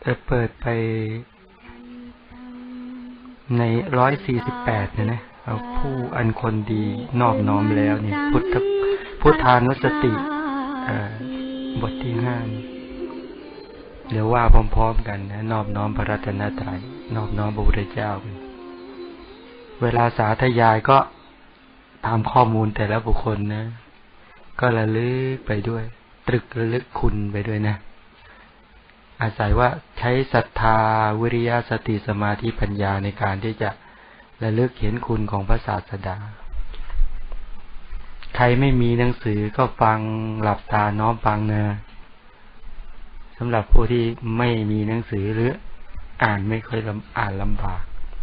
เปิดไปใน148นะเอาผู้อันคนดีนอบน้อมแล้วนี่พุทธานุสติบทที่5เดี๋ยวว่าพร้อมๆกันนะนอบน้อมพระรัตนตรัยนอบน้อมพระพุทธเจ้าเวลาสาธยายก็ตามข้อมูลแต่ละบุคคลนะก็ระลึกไปด้วยตรึกระลึกคุณไปด้วยนะอาศัยว่าใช้ศรัทธาวิริยะสติสมาธิปัญญาในการที่จะระลึกเห็นคุณของพระศาสดาใครไม่มีหนังสือก็ฟังหลับตาน้อมฟังนะสำหรับผู้ที่ไม่มีหนังสือหรืออ่านไม่ค่อยอ่านลำบาก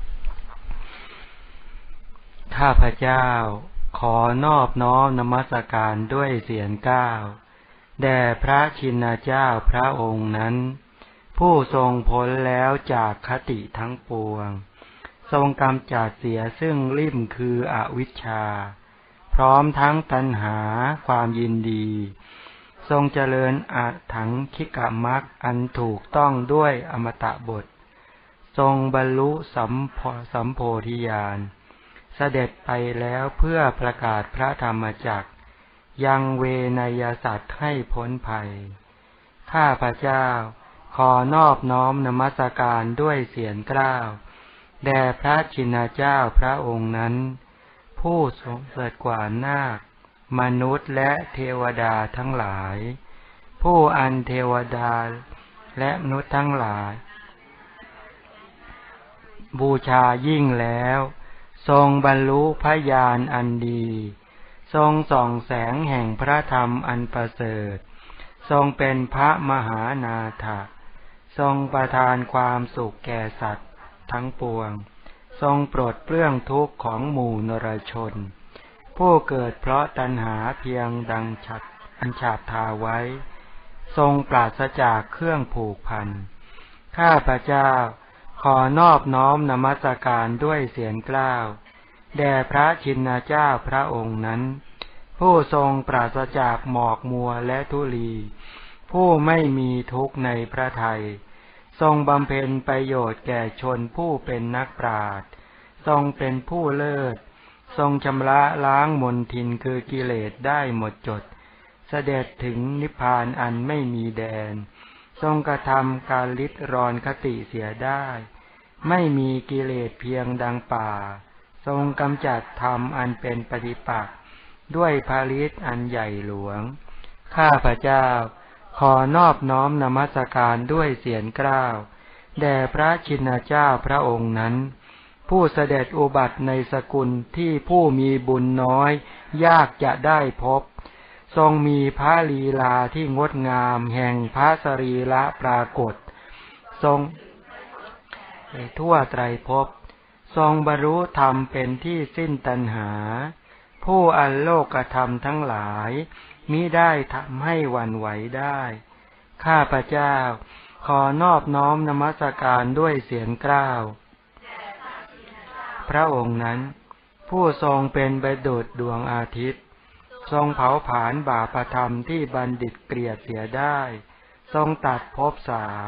ข้าพเจ้าขอนอบน้อมนมัสการด้วยเสียงก้าวแด่พระชินเจ้าพระองค์นั้นผู้ทรงพ้นแล้วจากคติทั้งปวงทรงกำจัดเสียซึ่งลิ่มคืออวิชชาพร้อมทั้งตัณหาความยินดีทรงเจริญอัตถังคิกมรรคอันถูกต้องด้วยอมตะบททรงบรรลุสัมโพธิญาณเสด็จไปแล้วเพื่อประกาศพระธรรมจักรยังเวนยสัตว์ให้พ้นภัยข้าพเจ้าขอนอบน้อมนมัสการด้วยเสียงกล้าวแด่พระชินเจ้าพระองค์นั้นผู้ทรงเสด็จกว่านาคมนุษย์และเทวดาทั้งหลายผู้อันเทวดาและมนุษย์ทั้งหลายบูชายิ่งแล้วทรงบรรลุพญาณอันดีทรงส่องแสงแห่งพระธรรมอันประเสริฐทรงเป็นพระมหานาถทรงประทานความสุขแก่สัตว์ทั้งปวงทรงปลดเปลื้องทุกข์ของหมู่นรชนผู้เกิดเพราะตัณหาเพียงดังฉาบทาไว้ทรงปราศจากเครื่องผูกพันข้าพเจ้าขอนอบน้อมนมัสการด้วยเสียงกล้าวแด่พระชินเจ้าพระองค์นั้นผู้ทรงปราศจากหมอกมัวและทุลีผู้ไม่มีทุกข์ในพระทัยทรงบำเพ็ญประโยชน์แก่ชนผู้เป็นนักปราชญ์ทรงเป็นผู้เลิศทรงชำระล้างมลทินคือกิเลสได้หมดจดเสด็จถึงนิพพานอันไม่มีแดนทรงกระทำการลิดรอนคติเสียได้ไม่มีกิเลสเพียงดังป่าทรงกำจัดธรรมอันเป็นปฏิปักษ์ด้วยภริษอันใหญ่หลวงข้าพเจ้าขอนอบน้อมนมัสการด้วยเสียงกล้าวแด่พระชินเจ้าพระองค์นั้นผู้เสด็จอุบัติในสกุลที่ผู้มีบุญน้อยยากจะได้พบทรงมีพระลีลาที่งดงามแห่งพระสรีระปรากฏทรงทั่วไตรภพทรงบรรลุธรรมเป็นที่สิ้นตัณหาผู้อันโลกธรรมทั้งหลายมิได้ทำให้หวั่นไหวได้ข้าพเจ้าขอนอบน้อมนมัสการด้วยเสียงกล้าวพระองค์นั้นผู้ทรงเป็นประดุจดวงอาทิตย์ทรงเผาผลาญบาปธรรมที่บัณฑิตเกลียดเสียได้ทรงตัดภพ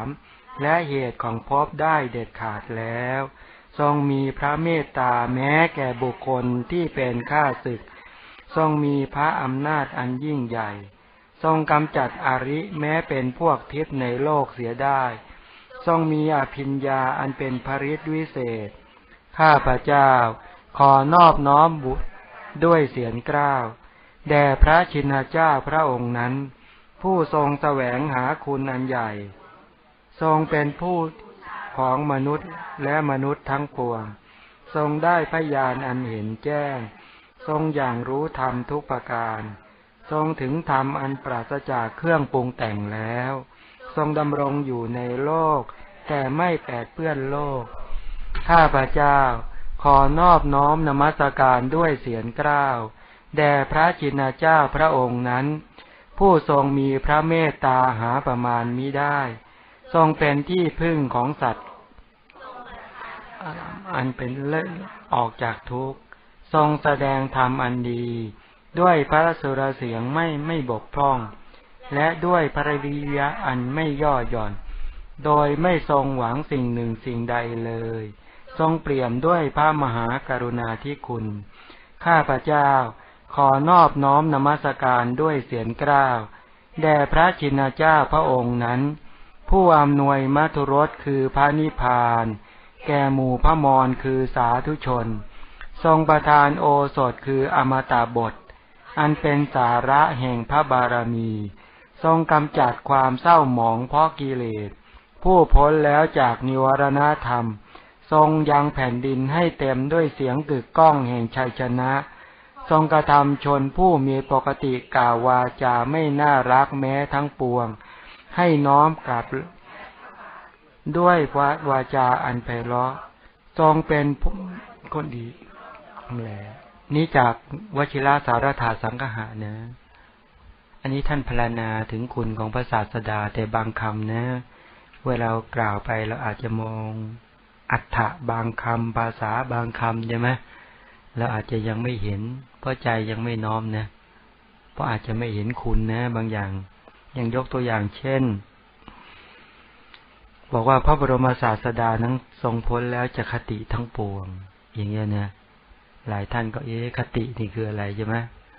3และเหตุของภพได้เด็ดขาดแล้วทรงมีพระเมตตาแม้แก่บุคคลที่เป็นข้าศึกทรงมีพระอำนาจอันยิ่งใหญ่ทรงกำจัดอริแม้เป็นพวกทิพย์ในโลกเสียได้ทรงมีอภิญญาอันเป็นภริษวิเศษข้าพเจ้าขอนอบน้อมบุตรด้วยเสียงกล้าวแด่พระชินเจ้าพระองค์นั้นผู้ทรงแสวงหาคุณอันใหญ่ทรงเป็นผู้ของมนุษย์และมนุษย์ทั้งปวงทรงได้พญาณอันเห็นแจ้งทรงอย่างรู้ธรรมทุกประการทรงถึงธรรมอันปราศจากเครื่องปรุงแต่งแล้วทรงดำรงอยู่ในโลกแต่ไม่แปดเปื้อนโลกข้าพเจ้าขอนอบน้อมนมัสการด้วยเสียงกล้าวแด่พระชินเจ้าพระองค์นั้นผู้ทรงมีพระเมตตาหาประมาณมิได้ทรงเป็นที่พึ่งของสัตว์อันเป็นเลิศออกจากทุกข์ทรงแสดงธรรมอันดีด้วยพระสุรเสียงไม่บกพร่องและด้วยพระวิริยะอันไม่ย่อหย่อนโดยไม่ทรงหวังสิ่งหนึ่งสิ่งใดเลยทรงเปี่ยมด้วยพระมหากรุณาธิคุณข้าพเจ้าขอนอบน้อมนมัสการด้วยเสียงกล้าวแด่พระชินเจ้าพระองค์นั้นผู้อำนวยมัทุรสคือพระนิพพานแก่หมู่พระมรคือสาธุชนทรงประทานโอสถคืออมตะบทอันเป็นสาระแห่งพระบารมีทรงกำจัดความเศร้าหมองเพราะกิเลสผู้พ้นแล้วจากนิวรณธรรมทรงยังแผ่นดินให้เต็มด้วยเสียงกึกก้องแห่งชัยชนะทรงกระทำชนผู้มีปกติกล่าววาจาไม่น่ารักแม้ทั้งปวงให้น้อมกลับด้วยวาจาอันไพเราะทรงเป็นคนดีแหละนี้จากวชิรสารถาสังคหะนะอันนี้ท่านพรรณนาถึงคุณของพระศาสดาแต่บางคำนะเวลากล่าวไปเราอาจจะมองอัฏฐะบางคำภาษาบางคำใช่ไหมเราอาจจะยังไม่เห็นเพราะใจยังไม่น้อมนะเพราะอาจจะไม่เห็นคุณนะบางอย่างยังยกตัวอย่างเช่นบอกว่าพระบรมศาสดานั้นทรงพ้นแล้วจะคติทั้งปวงอย่างเงี้ยนะหลายท่านก็คตินี่คืออะไรใช่ไหม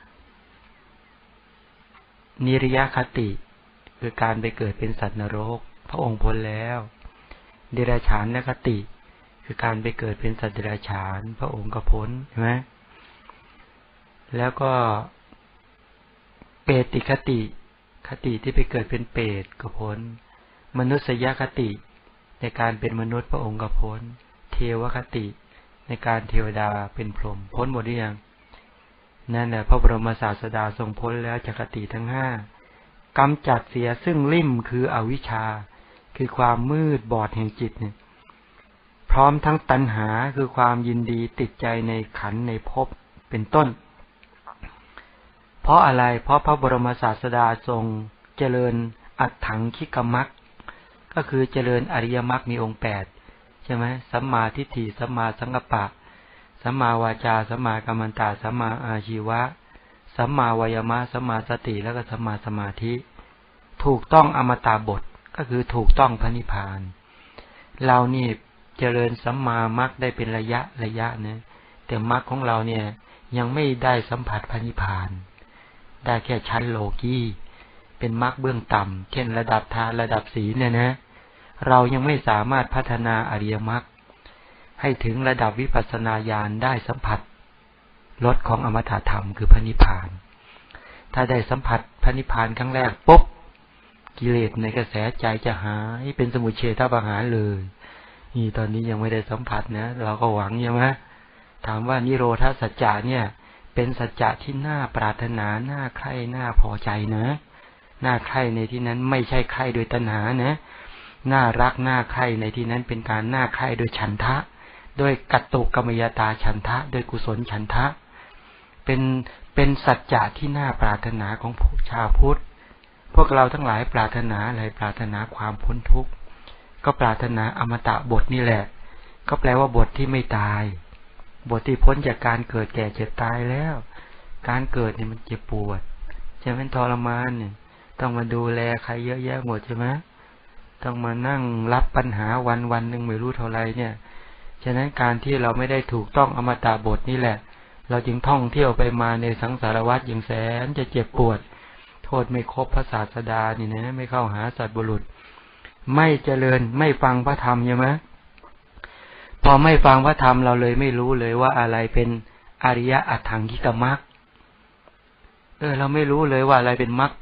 นิริยคติคือการไปเกิดเป็นสัตว์นรกพระองค์พ้นแล้วเดรัจฉานคติคือการไปเกิดเป็นสัตว์เดรัจฉานพระองค์ก็พ้นใช่ไหมแล้วก็เปรติคติคติที่ไปเกิดเป็นเปรตก็พ้นมนุษยคติในการเป็นมนุษย์พระองค์ก็พ้นเทวคติในการเทวดาเป็นพรหมพ้นหมดหรือยังนั่นแหละพระบรมศาสดาทรงพ้นแล้วจากคติทั้งห้ากำจัดเสียซึ่งลิ่มคืออวิชชาคือความมืดบอดแห่งจิตเนี่ยพร้อมทั้งตัณหาคือความยินดีติดใจในขันธ์ในภพเป็นต้นเพราะอะไรเพราะพระบรมศาสดาทรงเจริญอัตถังคิกมรรคก็คือเจริญอริยมรรคมีองค์8ใช่ไหมสัมมาทิฏฐิสัมมาสังกัปปะสัมมาวาจาสัมมากัมมันตะสัมมาอาชีวะสัมมาวายามะสัมมาสติแล้วก็สัมมาสมาธิถูกต้องอมตะบทก็คือถูกต้องพระนิพพานเรานี่เจริญสัมมามรรคได้เป็นระยะนะแต่มรรคของเราเนี่ยยังไม่ได้สัมผัสพระนิพพานได้แค่ชั้นโลกีเป็นมรรคเบื้องต่ำเช่นระดับทานระดับศีลเนี่ยนะเรายังไม่สามารถพัฒนาอริยมรรคให้ถึงระดับวิปัสสนาญาณได้สัมผัสรสของอมตะธรรมคือพระนิพพานถ้าได้สัมผัสพระนิพพานครั้งแรกปุ๊บกิเลสในกระแสใจจะหายเป็นสมุจเฉทประหารเลยนี่ตอนนี้ยังไม่ได้สัมผัสนะเราก็หวังใช่ไหมถามว่านิโรธสัจจะเนี่ยเป็นสัจจะที่น่าปรารถนาน่าใคร่น่าพอใจนะน่าใคร่ในที่นั้นไม่ใช่ใคร่โดยตัณหานะน่ารักน่าใคร่ในที่นั้นเป็นการน่าใคร่โดยฉันทะโดยกัตตุกรรมยตาฉันทะโดยกุศลฉันทะเป็นสัจจะที่น่าปรารถนาของชาวพุทธพวกเราทั้งหลายปรารถนาอะไรปรารถนาความพ้นทุกข์ก็ปรารถนาอมตะบทนี่แหละก็แปลว่าบทที่ไม่ตายบทที่พ้นจากการเกิดแก่เจ็บตายแล้วการเกิดเนี่ยมันเจ็บปวดใช่ไหมทรมานเนี่ยต้องมาดูแลใครเยอะแยะหมดใช่ไหมต้องมานั่งรับปัญหาวันหนึ่งไม่รู้เท่าไรเนี่ยฉะนั้นการที่เราไม่ได้ถูกต้องอมตะบทนี่แหละเราจึงท่องเที่ยวไปมาในสังสารวัฏอย่างแสนจะเจ็บปวดโทษไม่ครบพระศาสดานี่นะไม่เข้าหาสัตว์บุรุษไม่เจริญไม่ฟังพระธรรมใช่ไหมพอไม่ฟังพระธรรมเราเลยไม่รู้เลยว่าอะไรเป็นอริยอัตถังคิกมรรคเราไม่รู้เลยว่าอะไรเป็นมรรค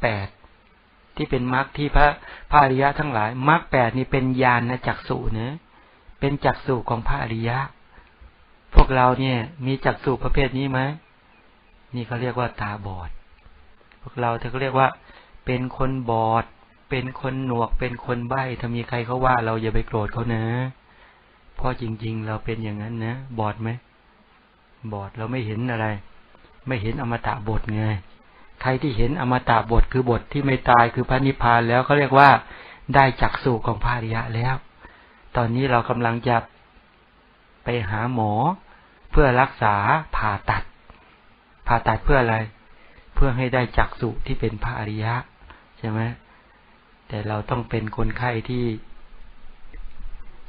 8ที่เป็นมรรคที่พระอริยะทั้งหลายมรรค8นี่เป็นญาณจักษุนะเป็นจักษุของพระอริยะพวกเราเนี่ยมีจักษุประเภทนี้ไหมนี่เขาเรียกว่าตาบอดพวกเราเขาเรียกว่าเป็นคนบอดเป็นคนหนวกเป็นคนใบ้ถ้ามีใครเขาว่าเราอย่าไปโกรธเขานะเพราะจริงๆเราเป็นอย่างนั้นนะบอดไหมบอดเราไม่เห็นอะไรไม่เห็นอมตะบทไงใครที่เห็นอมตะบทคือบทที่ไม่ตายคือพระนิพพานแล้วเขาเรียกว่าได้จักษุของพระอริยะแล้วตอนนี้เรากำลังจะไปหาหมอเพื่อรักษาผ่าตัดเพื่ออะไรเพื่อให้ได้จักษุที่เป็นพระอริยะใช่ไหมแต่เราต้องเป็นคนไข้ที่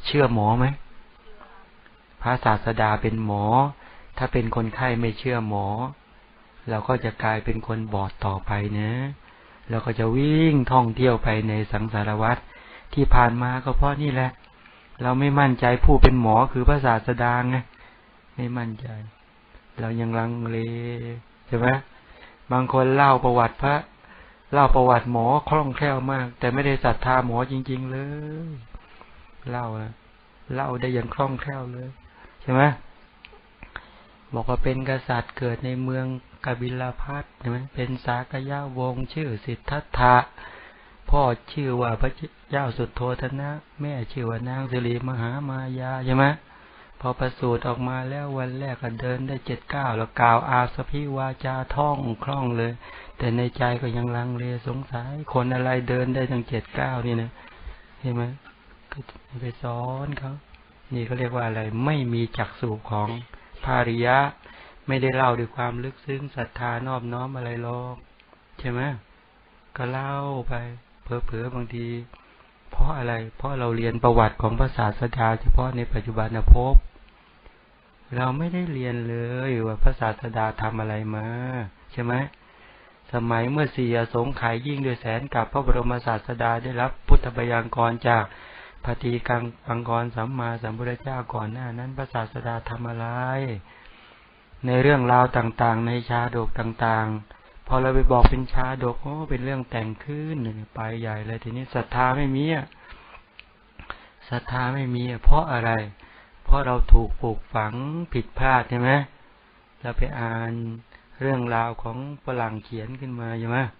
เชื่อหมอไหมพระศาสดาเป็นหมอถ้าเป็นคนไข้ไม่เชื่อหมอเราก็จะกลายเป็นคนบอดต่อไปนะเราก็จะวิ่งท่องเที่ยวไปในสังสารวัฏที่ผ่านมาก็เพราะนี่แหละเราไม่มั่นใจผู้เป็นหมอคือพระศาสดาไงไม่มั่นใจเรายังลังเลใช่ไหมบางคนเล่าประวัติพระเล่าประวัติหมอคล่องแคล่วมากแต่ไม่ได้ศรัทธาหมอจริงๆเลยเล่าได้อย่างคล่องแคล่วเลยใช่ไหมบอกว่าเป็นกษัตริย์เกิดในเมืองกบิลพัสใช่ไหมเป็นสากยะวงศ์ชื่อสิทธัตถะพ่อชื่อว่าพระเจ้าสุโธทนะแม่ชื่อว่านางสิริมหามายาใช่ไหมพอประสูติออกมาแล้ววันแรกก็เดินได้7 ก้าวแล้วกล่าวอาสพิวาจาท่องคล่องเลยแต่ในใจก็ยังลังเลสงสัยคนอะไรเดินได้ทั้ง7 ก้าวนี่นะเห็นไหมก็ไปสอนเขานี่เขาเรียกว่าอะไรไม่มีจักษุของภาริยะไม่ได้เล่าด้วยความลึกซึ้งศรัทธานอบน้อมอะไรหรอกใช่ไหมก็เล่าไปเผลอๆบางทีเพราะอะไรเพราะเราเรียนประวัติของพระศาสดาเฉพาะในปัจจุบันภพเราไม่ได้เรียนเลยว่าพระศาสดาทำอะไรมาใช่ไหมสมัยเมื่อ4 อสงไขยยิ่งด้วยแสนกับพระบรมศาสดาได้รับพุทธบัญญัติกรจากพระทีกังกรสัมมาสัมพุทธเจ้าก่อนหน้านั้นพระศาสดาทำอะไรในเรื่องราวต่างๆในชาดกต่างๆพอเราไปบอกเป็นชาดกเป็นเรื่องแต่งขึ้นไปใหญ่เลยทีนี้ศรัทธาไม่มีศรัทธาไม่มีเพราะอะไรเพราะเราถูกปลูกฝังผิดพลาดใช่ไหมเราไปอ่านเรื่องราวของฝรั่งเขียนขึ้นมาใช่ไหม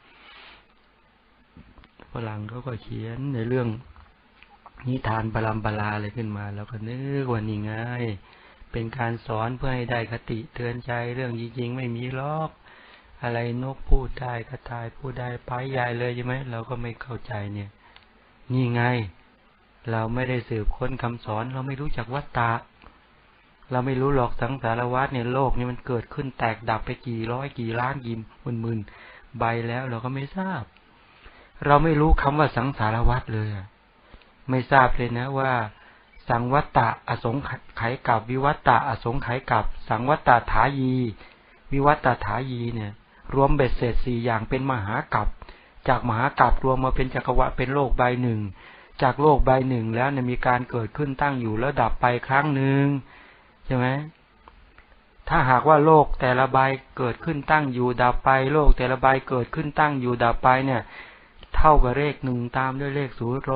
ฝรั่งเขาก็เขียนในเรื่องนิทานปรำปราอะไรขึ้นมาแล้วก็นึกว่านี่ไงเป็นการสอนเพื่อให้ได้คติเตือนใจเรื่องจริงๆไม่มีหรอกอะไรนกพูดได้กระต่ายพูดได้ไปใหญ่เลยใช่ไหมเราก็ไม่เข้าใจเนี่ยนี่ไงเราไม่ได้สืบค้นคำสอนเราไม่รู้จักวัฏฏะเราไม่รู้หรอกสังสารวัฏเนี่ยโลกนี้มันเกิดขึ้นแตกดับไปกี่ร้อยกี่ล้านกี่หมื่นใบแล้วเราก็ไม่ทราบเราไม่รู้คำว่าสังสารวัฏเลยไม่ทราบเลยนะว่าสังวัตตะอสงไขยกับวิวัตตะอสงไขยกับสังวัตตะถายีวิวัตตะถายีเนี่ยรวมเบ็ดเสร็จ4 อย่างเป็นมหากัปจากมหากัปรวมมาเป็นจักรวาลเป็นโลกใบหนึ่งจากโลกใบหนึ่งแล้วเนี่ยมีการเกิดขึ้นตั้งอยู่แล้วดับไปครั้งหนึ่งใช่ไหมถ้าหากว่าโลกแต่ละใบเกิดขึ้นตั้งอยู่ดับไปโลกแต่ละใบเกิดขึ้นตั้งอยู่ดับไปเนี่ยเท่ากับเลข1ตามด้วยเลข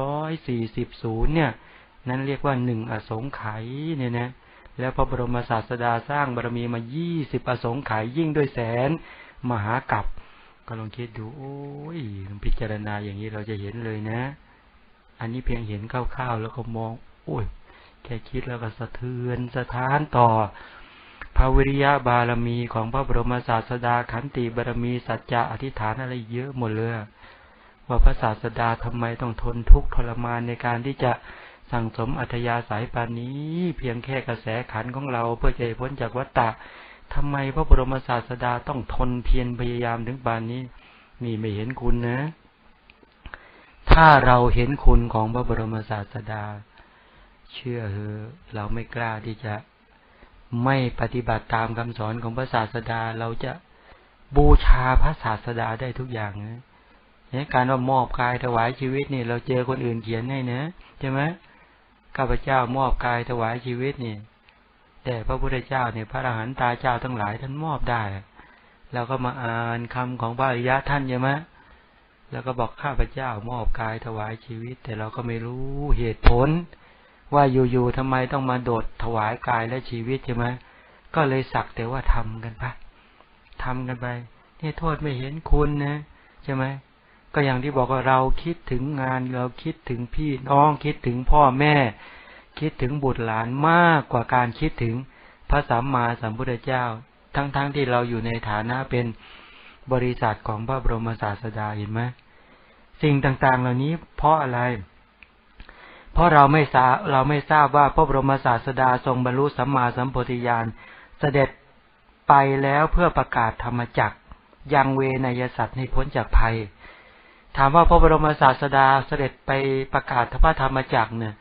140เนี่ยนั้นเรียกว่า1อสงไขยเนี่ยนะแล้วพระบรมศาสดาสร้างบารมีมา20อสงไขยยิ่งด้วยแสนมหากัปก็ลองคิดดูโอ้ยพิจารณาอย่างนี้เราจะเห็นเลยนะอันนี้เพียงเห็นคร่าวๆแล้วก็มองโอ้ยแค่คิดแล้วก็สะเทือนสะท้านต่อพระวิริยะบารมีของพระบรมศาสดาขันติบารมีสัจจะอธิษฐานอะไรเยอะหมดเลยว่าพระศาสดาทำไมต้องทนทุกข์ทรมานในการที่จะสั่งสมอัธยาศัยปานนี้เพียงแค่กระแสขันของเราเพื่อจะพ้นจากวัฏฏะทำไมพระบรมศาสดาต้องทนเพียรพยายามถึงปานนี้นี่ไม่เห็นคุณนะถ้าเราเห็นคุณของพระบรมศาสดาเชื่อเถอะเราไม่กล้าที่จะไม่ปฏิบัติตามคำสอนของพระศาสดาเราจะบูชาพระศาสดาได้ทุกอย่างนะเนี่ยการว่ามอบกายถวายชีวิตนี่เราเจอคนอื่นเขียนให้นะใช่ไหมข้าพเจ้ามอบกายถวายชีวิตนี่แต่พระพุทธเจ้าเนี่ยพระอรหันตาเจ้าทั้งหลายท่านมอบได้เราก็มาอ่านคำของพระอริยะท่านใช่ไหมแล้วก็บอกข้าพเจ้ามอบกายถวายชีวิตแต่เราก็ไม่รู้เหตุผลว่าอยู่ๆทำไมต้องมาโดดถวายกายและชีวิตใช่ไหมก็เลยสักแต่ว่าทำกันไปนี่โทษไม่เห็นคุณนะใช่ไหมก็อย่างที่บอกว่าเราคิดถึงงานเราคิดถึงพี่น้องคิดถึงพ่อแม่คิดถึงบุตรหลานมากกว่าการคิดถึงพระสัมมาสัมพุทธเจ้าทั้งที่เราอยู่ในฐานะเป็นบริษัทของพระบรมศาสดาเห็นไหมสิ่งต่างๆเหล่านี้เพราะอะไรเพราะเราไม่ทราบว่าพระบรมศาสดาทรงบรรลุสัมมาสัมโพธิญาณเสด็จไปแล้วเพื่อประกาศธรรมจักรยังเวนยสัตว์ให้พ้นจากภัยถามว่าพระบรมศาสดาเสด็จไปประกาศพระธรรมจักรเนี่ยเส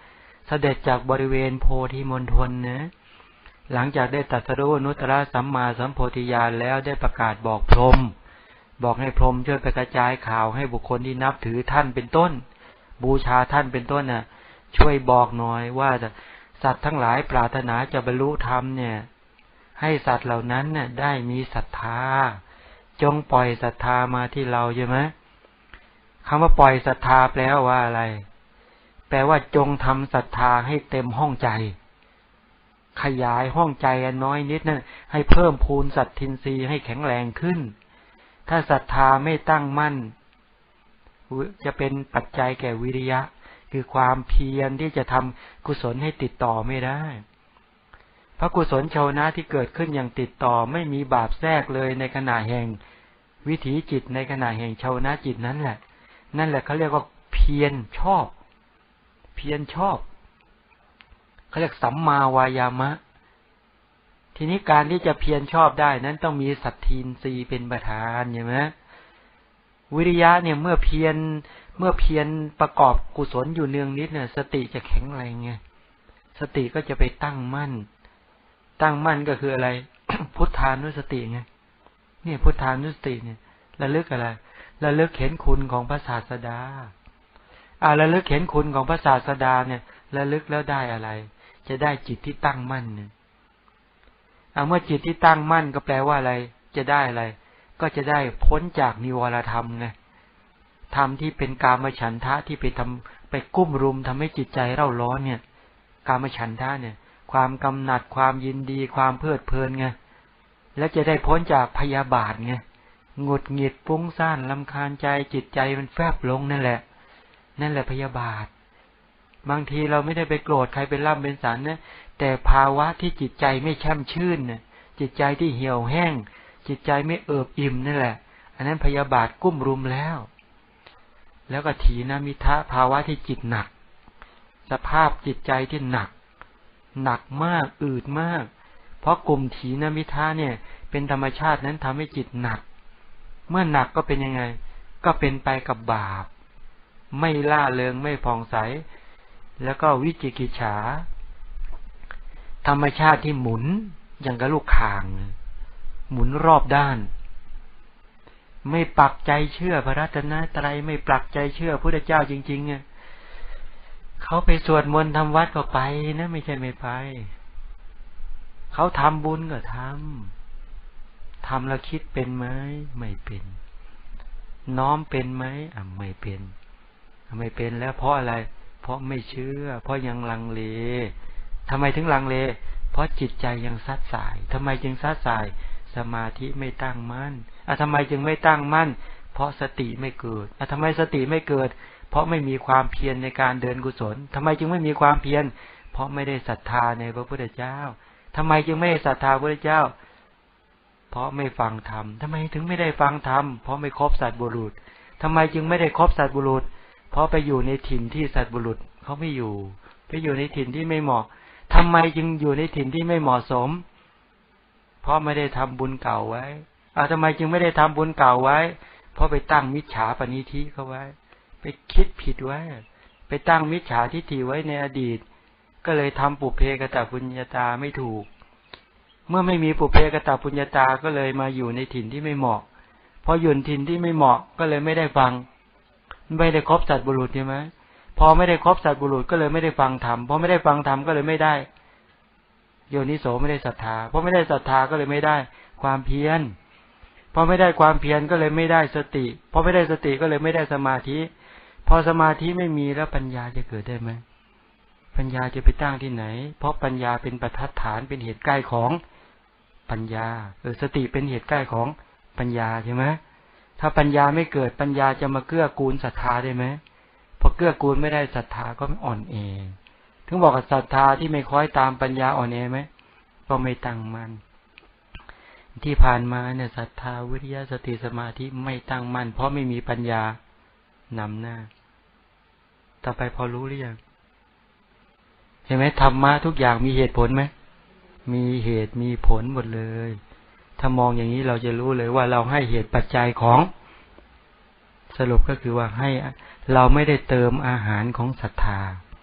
เสด็จจากบริเวณโพธิมณฑลนะหลังจากได้ตรัสรู้อนุตตรสัมมาสัมโพธิญาณแล้วได้ประกาศบอกพรหมบอกให้พรหมช่วยไปกระจายข่าวให้บุคคลที่นับถือท่านเป็นต้นบูชาท่านเป็นต้นน่ะช่วยบอกหน่อยว่าสัตว์ทั้งหลายปรารถนาจะบรรลุธรรมเนี่ยให้สัตว์เหล่านั้นน่ะได้มีศรัทธาจงปล่อยศรัทธามาที่เราใช่ไหมคำว่าปล่อยศรัทธาแปลว่าอะไรแปลว่าจงทำศรัทธาให้เต็มห้องใจขยายห้องใจอันน้อยนิดนั่นให้เพิ่มพูนสัตทินรีย์ให้แข็งแรงขึ้นถ้าศรัทธาไม่ตั้งมั่นจะเป็นปัจจัยแก่วิริยะคือความเพียรที่จะทำกุศลให้ติดต่อไม่ได้พระกุศลชาวนะที่เกิดขึ้นอย่างติดต่อไม่มีบาปแทรกเลยในขณะแห่งวิถีจิตในขณะแห่งชาวนะจิตนั่นแหละเขาเรียกว่าเพียรชอบเพียรชอบเขาเรียกสัมมาวายามะทีนี้การที่จะเพียรชอบได้นั้นต้องมีสัตทินรีย์เป็นประธานใช่ไหมวิริยะเนี่ยเมื่อเพียรประกอบกุศลอยู่เนืองนิดเนี่ยสติจะแข็งแรงไงสติก็จะไปตั้งมั่นก็คืออะไร พุทธานุสติไงเนี่ยพุทธานุสติเนี่ยระลึกอะไรระลึกเห็นคุณของพระศาสดาระลึกเห็นคุณของพระศาสดาเนี่ยระลึกแล้วได้อะไรจะได้จิตที่ตั้งมั่นเนี่ยเมื่อจิตที่ตั้งมั่นก็แปลว่าอะไรจะได้อะไรก็จะได้พ้นจากนิวรธรรมไงธรรมที่เป็นกามฉันทะที่ไปกุ้มรุมทำให้จิตใจเร่าร้อนเนี่ยกามฉันทะเนี่ยความกำหนัดความยินดีความเพลิดเพลินไงแล้วจะได้พ้นจากพยาบาทไงหงุดหงิดฟุ้งซ่านรำคาญใจจิตใจมันแฟบลงนั่นแหละพยาบาทบางทีเราไม่ได้ไปโกรธใครเป็นร่ำเป็นสันนะแต่ภาวะที่จิตใจไม่แช่มชื่นเนี่ยจิตใจที่เหี่ยวแห้งจิตใจไม่เอิบอิ่มนั่นแหละอันนั้นพยาบาทกุ้มรุมแล้วก็ถีนมิทะภาวะที่จิตหนักสภาพจิตใจที่หนักมากอืดมากเพราะกลุ่มถีนมิทะเนี่ยเป็นธรรมชาตินั้นทำให้จิตหนักเมื่อหนักก็เป็นยังไงก็เป็นไปกับบาปไม่ล่าเริงไม่ผ่องใสแล้วก็วิจิกิจฉาธรรมชาติที่หมุนอย่างกับลูกข่างหมุนรอบด้านไม่ปักใจเชื่อพระรัตนตรัยไม่ปักใจเชื่อพระพุทธเจ้าจริงๆเขาไปสวดมนต์ทำวัดก็ไปนะไม่ใช่ไม่ไปเขาทำบุญก็ทำแล้วคิดเป็นไหมไม่เป็นน้อมเป็นไหมไม่เป็นแล้วเพราะอะไรเพราะไม่เชื่อเพราะยังลังเลทำไมถึงลังเลเพราะจิตใจยังซัดสายทำไมจึงซัดสายสมาธิไม่ตั้งมั่นทำไมจึงไม่ตั้งมั่นเพราะสติไม่เกิดทำไมสติไม่เกิดเพราะไม่มีความเพียรในการเดินกุศลทำไมจึงไม่มีความเพียรเพราะไม่ได้ศรัทธาในพระพุทธเจ้าทำไมจึงไม่ศรัทธาพระพุทธเจ้าเพราะไม่ฟังธรรมทำไมถึงไม่ได้ฟังธรรมเพราะไม่ครบสัตบุรุษทำไมจึงไม่ได้ครบสัตบุรุษเพราะไปอยู่ในถิ่นที่สัตบุรุษเขาไม่อยู่ไปอยู่ในถิ่นที่ไม่เหมาะทำไมจึงอยู่ในถิ่นที่ไม่เหมาะสมเพราะไม่ได้ทำบุญเก่าไว้ทำไมจึงไม่ได้ทำบุญเก่าไว้เพราะไปตั้งมิจฉาปณิธิเขาไว้ไปคิดผิดไว้ไปตั้งมิจฉาทิฏฐิไว้ในอดีตก็เลยทำปุเพกตปุญญาตาไม่ถูกเมื่อไม่มีปุเพกตปุญญาตาก็เลยมาอยู่ในถิ่นที่ไม่เหมาะพออยู่ถิ่นที่ไม่เหมาะก็เลยไม่ได้ฟังไม่ได้ครบสัตบุรุษใช่ไหมพอไม่ได้ครบสัตบุรุษก็เลยไม่ได้ฟังธรรมพอไม่ได้ฟังธรรมก็เลยไม่ได้โยนิโสไม่ได้ศรัทธาพอไม่ได้ศรัทธาก็เลยไม่ได้ความเพียรพอไม่ได้ความเพียรก็เลยไม่ได้สติพอไม่ได้สติก็เลยไม่ได้สมาธิพอสมาธิไม่มีแล้วปัญญาจะเกิดได้ไหมปัญญาจะไปตั้งที่ไหนเพราะปัญญาเป็นประทัดฐานเป็นเหตุใกล้ของปัญญาสติเป็นเหตุใกล้ของปัญญาใช่ไหมถ้าปัญญาไม่เกิดปัญญาจะมาเกื้อกูลศรัทธาได้ไหมพอเกื้อกูลไม่ได้ศรัทธาก็อ่อนแอถึงบอกว่าศรัทธาที่ไม่คล้อยตามปัญญาอ่อนแอไหมก็ไม่ตั้งมั่นที่ผ่านมาเนี่ยศรัทธาวิริยะสติสมาธิไม่ตั้งมั่นเพราะไม่มีปัญญานำหน้าต่อไปพอรู้หรือยังเห็นไหมธรรมะทุกอย่างมีเหตุผลไหมมีเหตุมีผลหมดเลยถ้ามองอย่างนี้เราจะรู้เลยว่าเราให้เหตุปัจจัยของสรุปก็คือว่าให้เราไม่ได้เติมอาหารของศรัทธา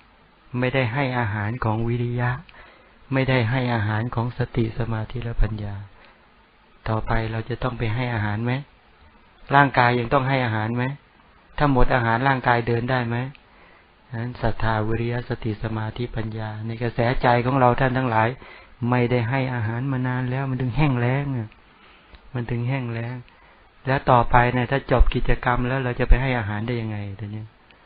ไม่ได้ให้อาหารของวิริยะไม่ได้ให้อาหารของสติสมาธิและปัญญาต่อไปเราจะต้องไปให้อาหารไหมร่างกายยังต้องให้อาหารไหมถ้าหมดอาหารร่างกายเดินได้ไหมนั้นศรัทธาวิริยะสติสมาธิปัญญาในกระแสใจของเราท่านทั้งหลายไม่ได้ให้อาหารมานานแล้วมันถึงแห้งแล้งมันถึงแห้งแล้งแล้วต่อไปเนี่ยถ้าจบกิจกรรมแล้วเราจะไปให้อาหารได้ยังไงตอนนี้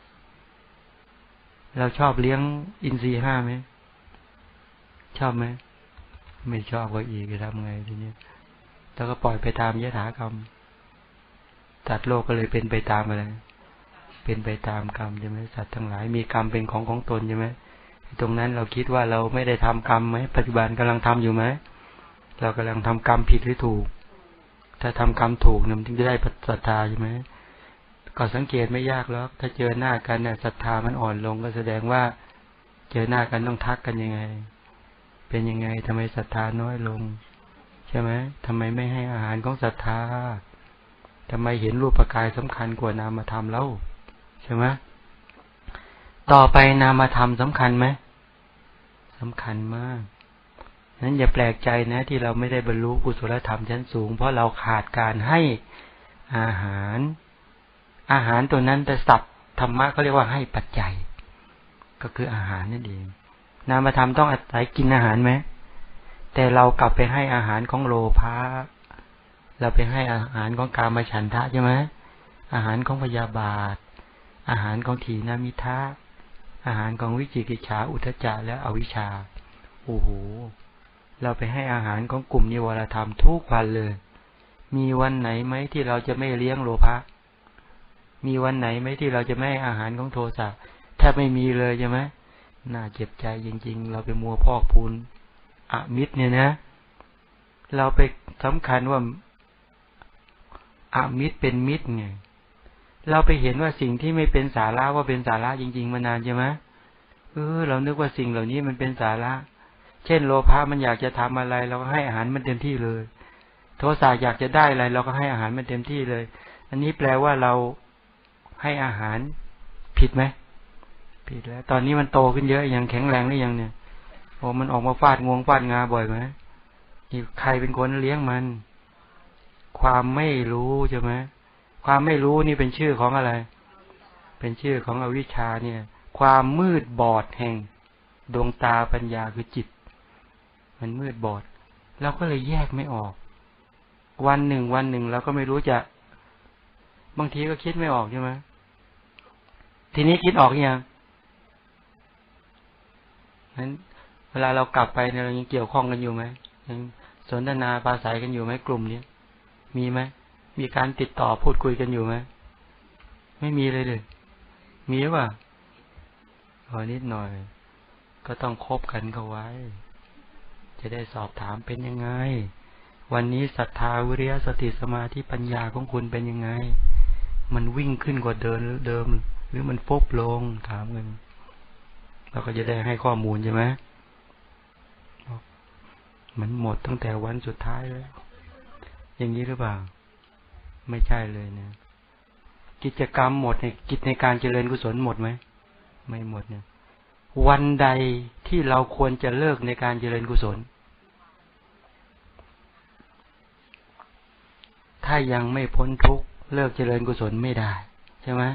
เราชอบเลี้ยงอินทรีย์5ไหมชอบไหมไม่ชอบก็อีกจะทำไงทีนี้แล้วก็ปล่อยไปตามยถากรรมสัตว์โลกก็เลยเป็นไปตามอะไรเป็นไปตามกรรมใช่ไหมสัตว์ทั้งหลายมีกรรมเป็นของตนใช่ไหมตรงนั้นเราคิดว่าเราไม่ได้ทำกรรมไหมปัจจุบันกำลังทำอยู่ไหมเรากำลังทำกรรมผิดหรือถูกถ้าทำกรรมถูกเนี่ยมันถึงจะได้ศรัทธาใช่ไหมก็สังเกตไม่ยากหรอกถ้าเจอหน้ากันเนี่ยศรัทธามันอ่อนลงก็แสดงว่าเจอหน้ากันต้องทักกันยังไงเป็นยังไงทำไมศรัทธาน้อยลงใช่ไหมทำไมไม่ให้อาหารของศรัทธาทำไมเห็นรูปกายสำคัญกว่านามธรรมแล้วใช่ไหมต่อไปนามธรรมสำคัญไหมสำคัญมากนั้นอย่าแปลกใจนะที่เราไม่ได้บรรลุกุศลธรรมชั้นสูงเพราะเราขาดการให้อาหารตัวนั้นแต่ศัพท์ธรรมะเขาเรียกว่าให้ปัจจัยก็คืออาหารนั่นเองนามธรรมต้องอาศัยกินอาหารไหมแต่เรากลับไปให้อาหารของโลภะเราไปให้อาหารของกามฉันทะใช่ไหมอาหารของพยาบาทอาหารของถีนมิทะอาหารของวิจิกิจฉาอุทธัจจะและอวิชชาโอ้โหเราไปให้อาหารของกลุ่มนิวรธรรมทุกวันเลยมีวันไหนไหมที่เราจะไม่เลี้ยงโลภะมีวันไหนไหมที่เราจะไม่ให้อาหารของโทสะแทบไม่มีเลยใช่ไหมน่าเจ็บใจจริงๆเราไปมัวพอกพูนอมิตรเนี่ยนะเราไปสำคัญว่าอมิตรเป็นมิตรไงเราไปเห็นว่าสิ่งที่ไม่เป็นสาระว่าเป็นสาระจริงๆมานานใช่ไหมเรานึกว่าสิ่งเหล่านี้มันเป็นสาระเช่นโลภะมันอยากจะทำอะไรเราก็ให้อาหารมันเต็มที่เลยโทสะอยากจะได้อะไรเราก็ให้อาหารมันเต็มที่เลยอันนี้แปลว่าเราให้อาหารผิดไหมผิดแล้วตอนนี้มันโตขึ้นเยอะอย่างแข็งแรงหรือยังเนี่ยโอ้มันออกมาฟาดงวงฟาดงาบ่อยไหมใครเป็นคนเลี้ยงมันความไม่รู้ใช่ไหมความไม่รู้นี่เป็นชื่อของอะไรเป็นชื่อของอวิชชาเนี่ยความมืดบอดแห่งดวงตาปัญญาคือจิตมันมืดบอดเราก็เลยแยกไม่ออกวันหนึ่งเราก็ไม่รู้จะบางทีก็คิดไม่ออกใช่ไหมทีนี้คิดออกยังนั้นเวลาเรากลับไปเนี่ยเรายังเกี่ยวข้องกันอยู่ไหมยังสนทนาปราศัยกันอยู่ไหมกลุ่มนี้มีไหมมีการติดต่อพูดคุยกันอยู่ไหมไม่มีเลยมีหรือเปล่านิดหน่อยก็ต้องคบกันเข้าไว้จะได้สอบถามเป็นยังไงวันนี้ศรัทธาวิริยะสติสมาธิปัญญาของคุณเป็นยังไงมันวิ่งขึ้นกว่าเดิมหรือมันฟุบลงถามกันเราก็จะได้ให้ข้อมูลใช่ไหมมันหมดตั้งแต่วันสุดท้ายแล้วอย่างนี้หรือเปล่าไม่ใช่เลยเนี่ยกิจกรรมหมดเนี่ยกิจในการเจริญกุศลหมดไหมไม่หมดเนี่ยวันใดที่เราควรจะเลิกในการเจริญกุศลถ้ายังไม่พ้นทุกข์เลิกเจริญกุศลไม่ได้ใช่ไหม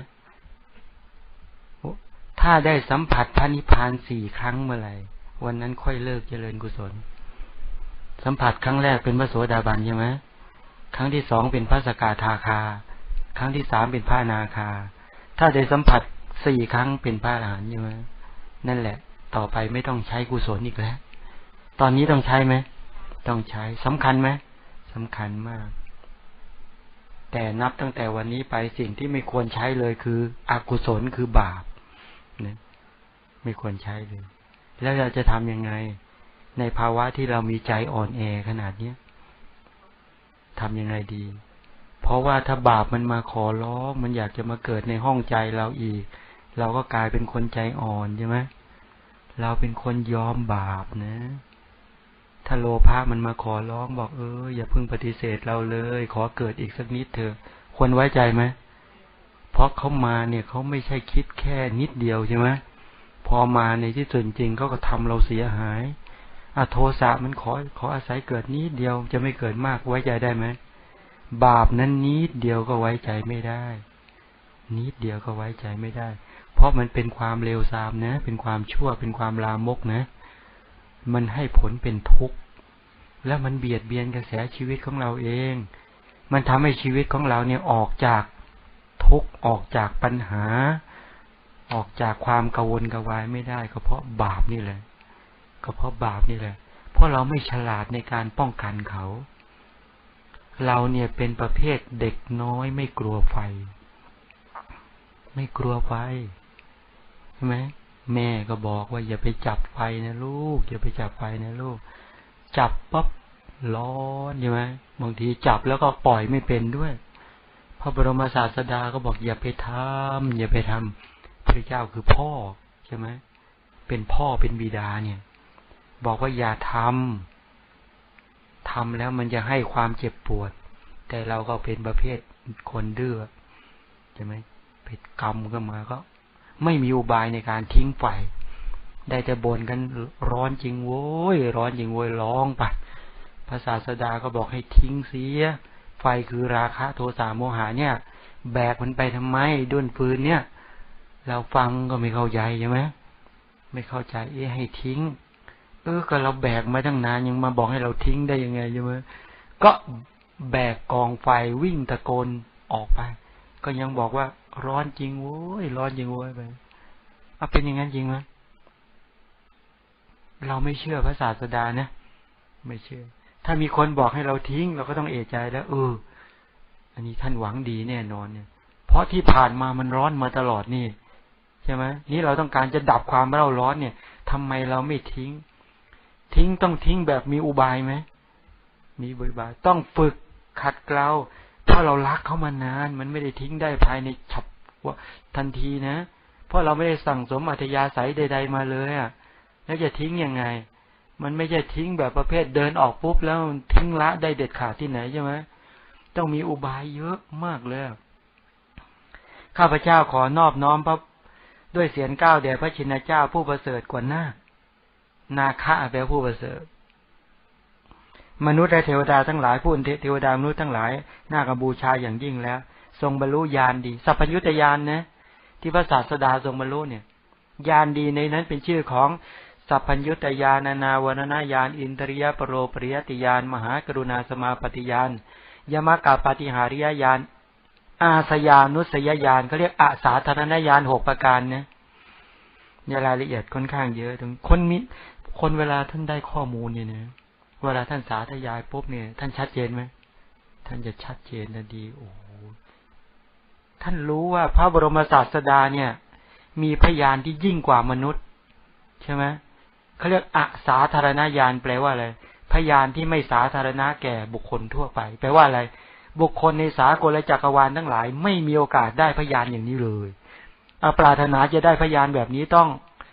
ถ้าได้สัมผัสพระนิพพาน4 ครั้งเมื่อไหร่วันนั้นค่อยเลิกเจริญกุศลสัมผัสครั้งแรกเป็นพระโสดาบันใช่ไหมครั้งที่2เป็นพระสกทาคาครั้งที่3เป็นพระอนาคาถ้าได้สัมผัส4 ครั้งเป็นพระอรหันต์ใช่ไหมนั่นแหละต่อไปไม่ต้องใช้กุศลอีกแล้วตอนนี้ต้องใช้ไหมต้องใช้สำคัญไหมสำคัญมากแต่นับตั้งแต่วันนี้ไปสิ่งที่ไม่ควรใช้เลยคืออกุศลคือบาปเนี่ยไม่ควรใช้เลยแล้วเราจะทำยังไงในภาวะที่เรามีใจอ่อนแอขนาดนี้ทำยังไงดีเพราะว่าถ้าบาปมันมาขอร้องมันอยากจะมาเกิดในห้องใจเราอีกเราก็กลายเป็นคนใจอ่อนใช่ไหมเราเป็นคนยอมบาปนะถ้าโลภะมันมาขอร้องบอกอย่าเพิ่งปฏิเสธเราเลยขอเกิดอีกสักนิดเถอะควรไว้ใจไหมเพราะเขามาเนี่ยเขาไม่ใช่คิดแค่นิดเดียวใช่ไหมพพอมาในที่สุดจริงเขาก็ทำเราเสียหายโทสะมันขออาศัยเกิดนิดเดียวจะไม่เกิดมากไว้ใจได้ไหมบาปนั้นนิดเดียวก็ไว้ใจไม่ได้นิดเดียวก็ไว้ใจไม่ได้เพราะมันเป็นความเลวทรามนะเป็นความชั่วเป็นความลามกนะมันให้ผลเป็นทุกข์แล้วมันเบียดเบียนกระแสชีวิตของเราเองมันทำให้ชีวิตของเราเนี่ยออกจากทุกข์ออกจากปัญหาออกจากความกังวลกวายไม่ได้ก็เพราะบาปนี่แหละก็เพราะบาปนี่แหละเพราะเราไม่ฉลาดในการป้องกันเขาเราเนี่ยเป็นประเภทเด็กน้อยไม่กลัวไฟไม่กลัวไฟใช่ไหมแม่ก็บอกว่าอย่าไปจับไฟนะลูกอย่าไปจับไฟนะลูกจับปั๊บร้อนใช่ไหมบางทีจับแล้วก็ปล่อยไม่เป็นด้วยพระบรมศาสดาก็บอกอย่าไปทำอย่าไปทำพระเจ้าคือพ่อใช่ไหมเป็นพ่อเป็นบิดาเนี่ยบอกว่าอย่าทำแล้วมันจะให้ความเจ็บปวดแต่เราก็เป็นประเภทคนดื้อใช่ไหมเพศกรรมก็มาก็ไม่มีอุบายในการทิ้งไฟได้แต่บ่นกันร้อนจริงโว้ยร้อนจริงโว้ยร้องไปพระศาสดาก็บอกให้ทิ้งเสียไฟคือราคะโทสะโมหะเนี่ยแบกมันไปทำไมด้วนฟืนเนี่ยเราฟังก็ไม่เข้าใจใช่ไหมไม่เข้าใจให้ทิ้งก็เราแบกมาตั้งนานยังมาบอกให้เราทิ้งได้ยังไงใช่ไหมก็แบกกองไฟวิ่งตะโกนออกไปก็ยังบอกว่าร้อนจริงโว้ยร้อนจริงโว้ยไปเป็นอย่างนั้นจริงไหมเราไม่เชื่อพระศาสดานะไม่เชื่อถ้ามีคนบอกให้เราทิ้งเราก็ต้องเอะใจแล้วอันนี้ท่านหวังดีแน่นอนเนี่ยเพราะที่ผ่านมามันร้อนมาตลอดนี่ใช่ไหมนี่เราต้องการจะดับความเร่าร้อนเนี่ยทำไมเราไม่ทิ้งต้องทิ้งแบบมีอุบายไหมมีอุบายต้องฝึกขัดเกลาเพราะเรารักเขามานานมันไม่ได้ทิ้งได้ภายในฉับว่าทันทีนะเพราะเราไม่ได้สั่งสมอัธยาศัยใดๆมาเลยแล้วจะทิ้งยังไงมันไม่ใช่ทิ้งแบบประเภทเดินออกปุ๊บแล้วทิ้งละได้เด็ดขาดที่ไหนใช่ไหมต้องมีอุบายเยอะมากเลยข้าพเจ้าขอนอบน้อมพระด้วยเสียงก้าวแด่พระชินเจ้าผู้ประเสริฐกว่านาคะแปลผู้ประเสริฐมนุษย์และเทวดาทั้งหลายผู้เทวดามนุษย์ทั้งหลายน่ากับูชาอย่างยิ่งแล้วทรงบรรลุญาณดีสัพพัญญุตญาณนะที่พระศาสดาทรงบรรลุเนี่ยญาณดีในนั้นเป็นชื่อของสัพพัญญุตญาณนาวรณญาณอินทริยปโรปริยติญาณมหากรุณาสมาปฏิญาณยมกะปฏิหาริยญาณอาสยานุสยญาณเขาเรียกอาสาธารณญาณ6ประการนะในรายละเอียดค่อนข้างเยอะถึงคนเวลาท่านได้ข้อมูลเนี่ยนะเวลาท่านสาธยายปุ๊บเนี่ยท่านชัดเจนไหมท่านจะชัดเจนนะดีโอ้ท่านรู้ว่าพระบรมศาสดาเนี่ยมีพยานที่ยิ่งกว่ามนุษย์ใช่ไหมเขาเรียกอสาธารณญาณแปลว่าอะไรพยานที่ไม่สาธารณะแก่บุคคลทั่วไปแปลว่าอะไรบุคคลในสากลจักรวาลทั้งหลายไม่มีโอกาสได้พยานอย่างนี้เลยปรารถนาจะได้พยานแบบนี้ต้อง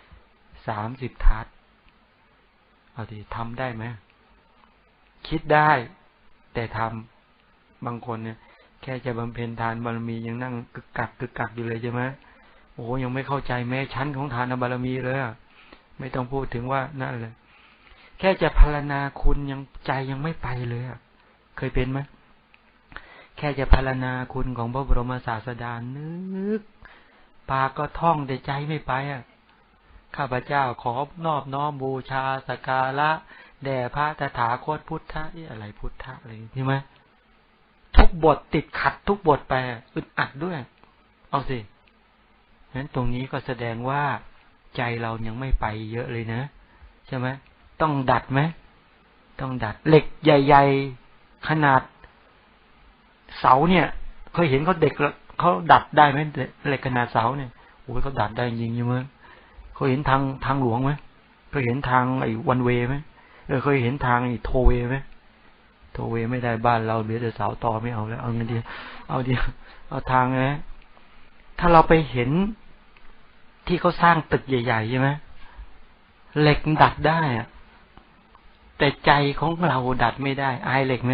30 ทัศน์เอาดิทำได้ไหมคิดได้แต่ทำบางคนเนี่ยแค่จะบำเพ็ญทานบารมียังนั่งกึกกักอยู่เลยใช่ไหมโอ้ยังไม่เข้าใจแม้ชั้นของทานบารมีเลยไม่ต้องพูดถึงว่านั่นเลยแค่จะพารณาคุณยังใจยังไม่ไปเลยเคยเป็นไหมแค่จะพารณาคุณของพระบรมศาสดานึกปากก็ท่องแต่ใจไม่ไปข้าพเจ้าขอนอบน้อมบูชาสักการะแด่พระตถาคตพุทธะอะไรพุทธะอะไรใช่ไหมทุกบทติดขัดทุกบทไปอึดอัดด้วยเอาสิงั้นตรงนี้ก็แสดงว่าใจเรายังไม่ไปเยอะเลยนะใช่ไหมต้องดัดไหมต้องดัดเหล็กใหญ่ๆขนาดเสาเนี่ยเคยเห็นเขาเด็กเขาดัดได้ไหมเหล็กขนาดเสาเนี่ยโอ้ยเขาดัดได้จริงๆมั้ยเคยเห็นทางหลวงไหมเคยเห็นทางไอ้วันเวย์ไหมเคยเห็นทางไอ้โทเวย์ไหมโทเวย์ไม่ได้บ้านเราเหลือแต่เสาต่อไม่เอาแล้วเอาเงินเดียวเอาทางนะถ้าเราไปเห็นที่เขาสร้างตึกใหญ่ๆใช่ไหมเหล็กดัดได้แต่ใจของเราดัดไม่ได้อายเหล็กไหม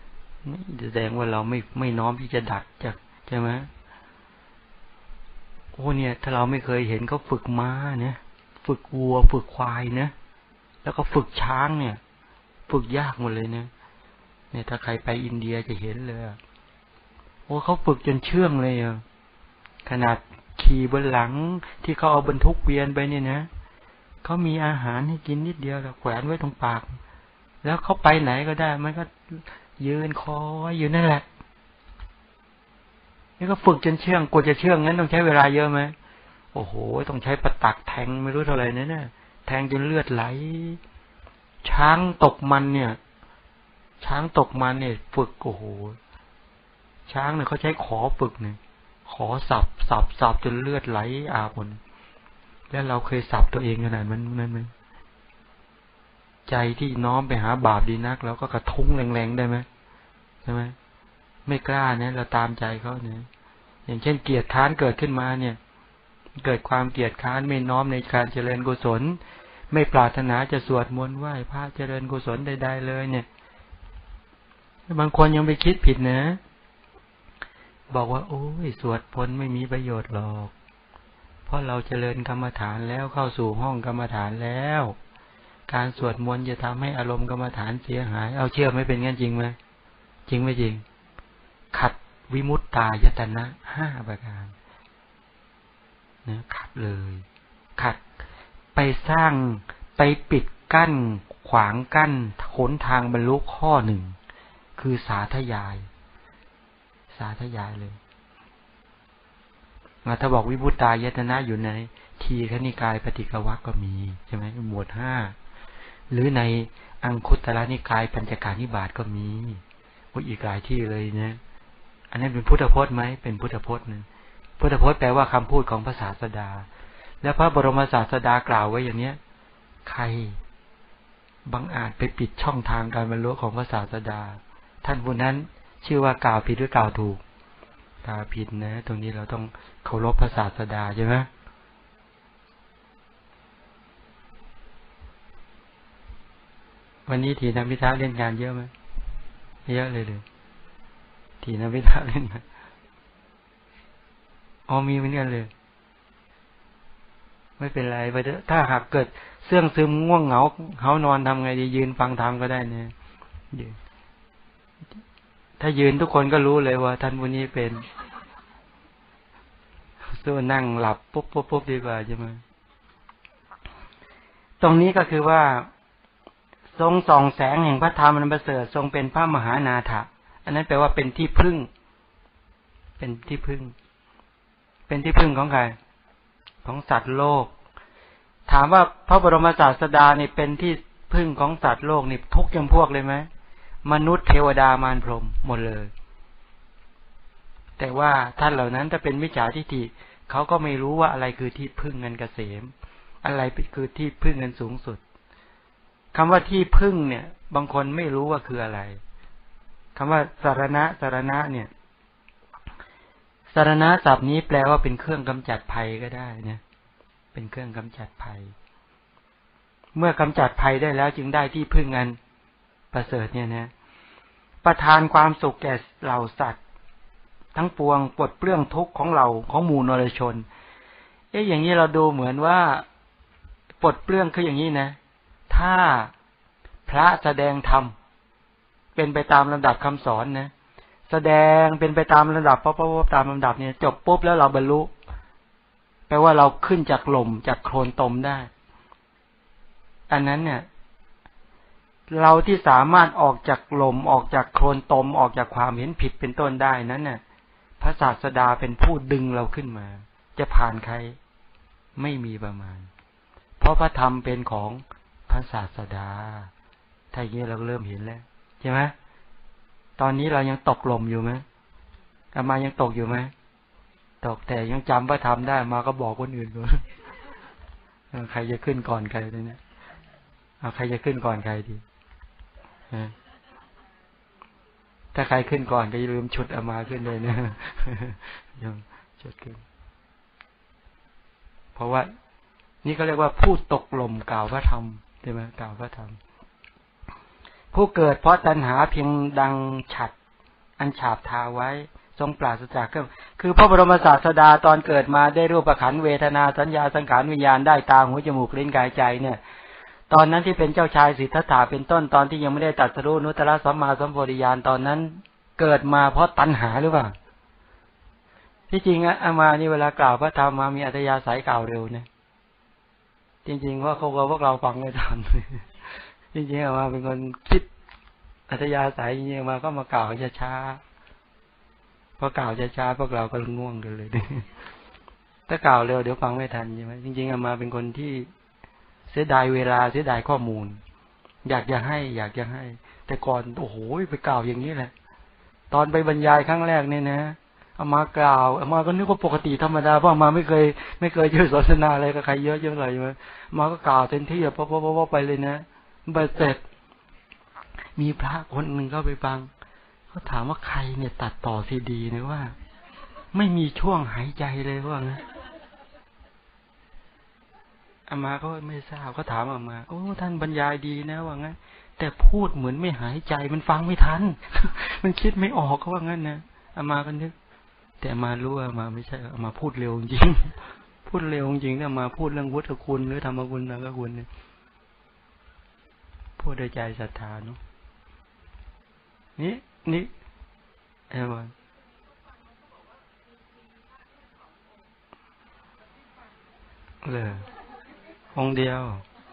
แสดงว่าเราไม่น้อมที่จะดัดใช่ไหมโอ้เนี่ยถ้าเราไม่เคยเห็นเขาฝึกม้าเนี่ยฝึกวัวฝึกควายนะแล้วก็ฝึกช้างเนี่ยฝึกยากหมดเลยเนี่ยถ้าใครไปอินเดียจะเห็นเลยโอ้เขาฝึกจนเชื่องเลยอ่ะขนาดขี่บนหลังที่เขาเอาบรรทุกเกวียนไปเนี่ยนะเขามีอาหารให้กินนิดเดียวแล้วแขวนไว้ตรงปากแล้วเขาไปไหนก็ได้มันก็ยืนคอยอยู่นั่นแหละนี่ก็ฝึกจนเชื่องกว่าจะเชื่องงั้นต้องใช้เวลาเยอะไหมโอ้โหต้องใช้ประตักแทงไม่รู้เท่าไหร่เนี่ยแทงจนเลือดไหลช้างตกมันเนี่ยฝึกโอ้โหช้างเนี่ยเขาใช้ขอฝึกเนี่ยขอสับจนเลือดไหลอาบหมดแล้วเราเคยสับตัวเองขนาดนั้นไหมใจที่น้อมไปหาบาปดีนักแล้วก็กระทุ้งแรงๆได้ไหมใช่ไหมไม่กล้าเนี่ยเราตามใจเขาเนี่ยอย่างเช่นเกียรติค้านเกิดขึ้นมาเนี่ยเกิดความเกียรติค้านไม่น้อมในการเจริญกุศลไม่ปรารถนาจะสวดมนต์ไหว้พระเจริญกุศลใดๆเลยเนี่ยบางคนยังไปคิดผิดนะบอกว่าโอ้ยสวดมนต์ไม่มีประโยชน์หรอกเพราะเราเจริญกรรมฐานแล้วเข้าสู่ห้องกรรมฐานแล้วการสวดมนต์จะทำให้อารมณ์กรรมฐานเสียหายเอาเชื่อไม่เป็นงั้นจริงไหมจริงไม่จริงขัดวิมุตตายตนะ5ประการนะขัดเลยขัดไปสร้างไปปิดกั้นขวางกั้นหนทางบรรลุข้อหนึ่งคือสาธยายเลยถ้าบอกวิมุตตายตนะอยู่ในทีฆนิกายปฏิกวรรคก็มีใช่ไหมหมวด5หรือในอังคุตตรนิกายปัญจการนิบาตก็มีอีกหลายที่เลยนะอันนั้นเป็นพุทธพจน์ไหมเป็นพุทธพจน์นะพุทธพจน์แปลว่าคำพูดของพระศาสดาแล้วพระบรมศาสดากล่าวไว้อย่างเนี้ยใครบังอาจไปปิดช่องทางการบรรลุของพระศาสดาท่านผู้นั้นชื่อว่ากล่าวผิดหรือกล่าวถูกกล่าวผิดนะตรงนี้เราต้องเคารพพระศาสดาใช่ไหมวันนี้ทีนักวิทยาเล่นงานเยอะไหมเยอะเลยทีนักวิทยาเล่นมีเหมือนกันเลยไม่เป็นไรไปเถอะถ้าหากเกิดเสื่องซึมง่วงเหงาเขานอนทำไงดียืนฟังธรรมก็ได้เนี่ยยืนถ้ายืนทุกคนก็รู้เลยว่าท่านผู้นี้เป็นสู้นั่งหลับปุ๊บดีกว่าใช่ไหมตรงนี้ก็คือว่าทรงส่องแสงแห่งพระธรรมอันประเสริฐทรงเป็นพระมหานาถะอันนั้นแปลว่าเป็นที่พึ่งเป็นที่พึ่งของใครของสัตว์โลกถามว่าพระบรมศาสดานี่เป็นที่พึ่งของสัตว์โลกนี่ทุกจำพวกเลยไหมมนุษย์เทวดามารพรหมหมดเลยแต่ว่าท่านเหล่านั้นถ้าเป็นมิจฉาทิฏฐิเขาก็ไม่รู้ว่าอะไรคือที่พึ่งเงินเกษมอะไรคือที่พึ่งเงินสูงสุดคำว่าที่พึ่งเนี่ยบางคนไม่รู้ว่าคืออะไรคำว่าสารณะเนี่ยสารณะศัพท์นี้แปลว่าเป็นเครื่องกำจัดภัยก็ได้นะเป็นเครื่องกำจัดภัยเมื่อกำจัดภัยได้แล้วจึงได้ที่พึ่งอันประเสริฐเนี่ยนะประทานความสุขแก่เหล่าสัตว์ทั้งปวงปลดเปลื้องทุกข์ของเราของหมู่นรชนอย่างนี้เราดูเหมือนว่าปลดเปลื้องคืออย่างนี้นะถ้าพระแสดงธรรมเป็นไปตามลำดับคำสอนนะแสดงเป็นไปตามลำดับตามลำดับเนี่ยจบปุ๊บแล้วเราบรรลุแปลว่าเราขึ้นจากหล่มจากโคลนตมได้อันนั้นเนี่ยเราที่สามารถออกจากหล่มออกจากโคลนตมออกจากความเห็นผิดเป็นต้นได้นั้นเนี่ยพระศาสดาเป็นผู้ดึงเราขึ้นมาจะผ่านใครไม่มีประมาณเพราะพระธรรมเป็นของพระศาสดาถ้าอย่างนี้เราเริ่มเห็นแล้วใช่ไหมตอนนี้เรายังตกหล่มอยู่ไหมอามายังตกอยู่ไหมตกแต่ยังจำพระธรรมได้มาก็บอกคนอื่นก่อนใครจะขึ้นก่อนใครเนี่ยใครจะขึ้นก่อนใครดีถ้าใครขึ้นก่อนก็อย่าลืมฉุดอามาขึ้นเลยนะยังฉุดขึ้นเพราะว่านี่เขาเรียกว่าผู้ตกหล่มกล่าวพระธรรมใช่ไหมกล่าวพระธรรมผู้เกิดเพราะตัณหาเพียงดังฉัตรอันฉาบทาไว้ทรงปราศจากเครื่องคือพระบรมศาสดาตอนเกิดมาได้รูปขันธ์เวทนาสัญญาสังขารวิญญาณได้ตาหูจมูกลิ้นกายใจเนี่ยตอนนั้นที่เป็นเจ้าชายสิทธัตถะเป็นต้นตอนที่ยังไม่ได้ตรัสรู้นุตตรสัมมาสัมโพธิญาณตอนนั้นเกิดมาเพราะตัณหาหรือเปล่าที่จริงอะอามานี่เวลากล่าวพระธรรมมามีอัธยาศัยกล่าวเร็วนะจริงๆว่าเขาก็พวกเราฟังไม่ทันจริงๆอามาเป็นคนคิดอัธยาศัยจริงๆมาก็มากล่าวช้าๆพอกล่าวช้าๆพวกเราก็ง่วงกันเลยถ้ากล่าวเร็วเดี๋ยวฟังไม่ทันใช่ไหมจริงๆอามาเป็นคนที่เสียดายเวลาเสียดายข้อมูลอยากจะให้แต่ก่อนโอ้โหไปกล่าวอย่างนี้แหละตอนไปบรรยายครั้งแรกเนี่ยนะเอามากล่าวเอามาก็นึกว่าปกติธรรมดาเพราะมาไม่เคยเจอสนทนาอะไรกับใครเยอะๆเลยมาก็กล่าวเต็มที่เพราะไปเลยนะไปเสร็จมีพระคนหนึ่งเข้าไปฟังเขาถามว่าใครเนี่ยตัดต่อซีดีเนี่ยว่าไม่มีช่วงหายใจเลยว่างั้นอามาก็ไม่ทราบก็ถามอามาโอ้ท่านบรรยายดีนะว่างั้นแต่พูดเหมือนไม่หายใจมันฟังไม่ทัน มันคิดไม่ออกเขาว่างั้นนะอามาก็นึกแต่อามารู้ว่าอามาไม่ใช่อามาพูดเร็วจริง พูดเร็วจริงแต่อามาพูดเรื่องพุทธคุณหรือธรรมคุณสังฆคุณเนี่ยพูดด้วยใจศรัทธาเนาะนี่เออเลยองเดียว